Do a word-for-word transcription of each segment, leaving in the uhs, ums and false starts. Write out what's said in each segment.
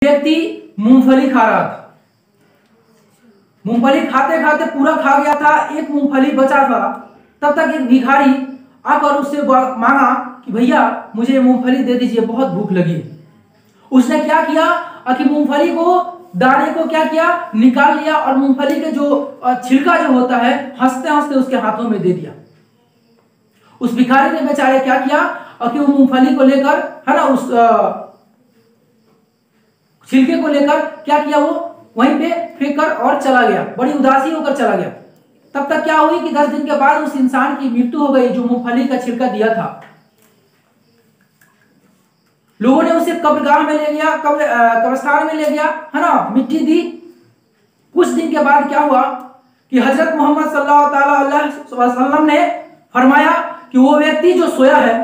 व्यक्ति मूंगफली खा रहा था। मूंगफली खाते खाते पूरा खा गया था, एक मूंगफली बचा था। तब तक एक भिखारी आकर उससे मांगा कि भैया मुझे मूंगफली दे दीजिए, बहुत भूख लगी है। उसने क्या किया कि मूंगफली को दाने को क्या किया, निकाल लिया और मूंगफली के जो छिलका जो होता है हंसते हंसते उसके हाथों में दे दिया। उस भिखारी ने बेचारे क्या किया कि वो मूंगफली को लेकर है ना, उस छिलके को लेकर क्या किया, वो वहीं पे फेंक कर और चला गया, बड़ी उदासी होकर चला गया। तब तक क्या हुई कि दस दिन के बाद उस इंसान की मृत्यु हो गई जो मूंगफली का छिलका दिया था। लोगों ने उसे कब्रगाह में ले गया, कब्र कब्रिस्तान में ले गया, है ना, मिट्टी दी। कुछ दिन के बाद क्या हुआ कि हजरत मोहम्मद सल्लल्लाहु अलैहि वसल्लम ने फरमाया कि वो व्यक्ति जो सोया है,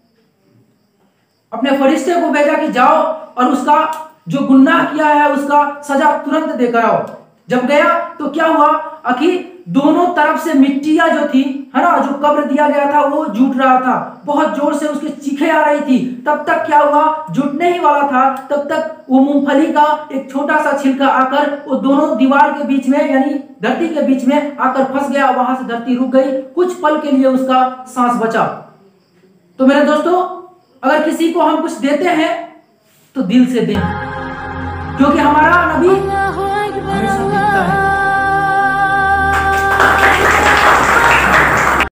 अपने फरिश्ते को भेजा कि जाओ और उसका जो गुनाह किया है उसका सजा तुरंत देकर आओ। जब गया तो क्या हुआ कि दोनों तरफ से मिट्टियां जो थी, है ना, जो कब्र दिया गया था वो जुट रहा था, बहुत जोर से उसकी चीखें आ रही थी। तब तक क्या हुआ, जुटने ही वाला था, तब तक वो मूंगफली का एक छोटा सा छिलका आकर वो दोनों दीवार के बीच में यानी धरती के बीच में आकर फंस गया। वहां से धरती रुक गई, कुछ पल के लिए उसका सांस बचा। तो मेरे दोस्तों, अगर किसी को हम कुछ देते हैं तो दिल से दें, क्योंकि हमारा नबी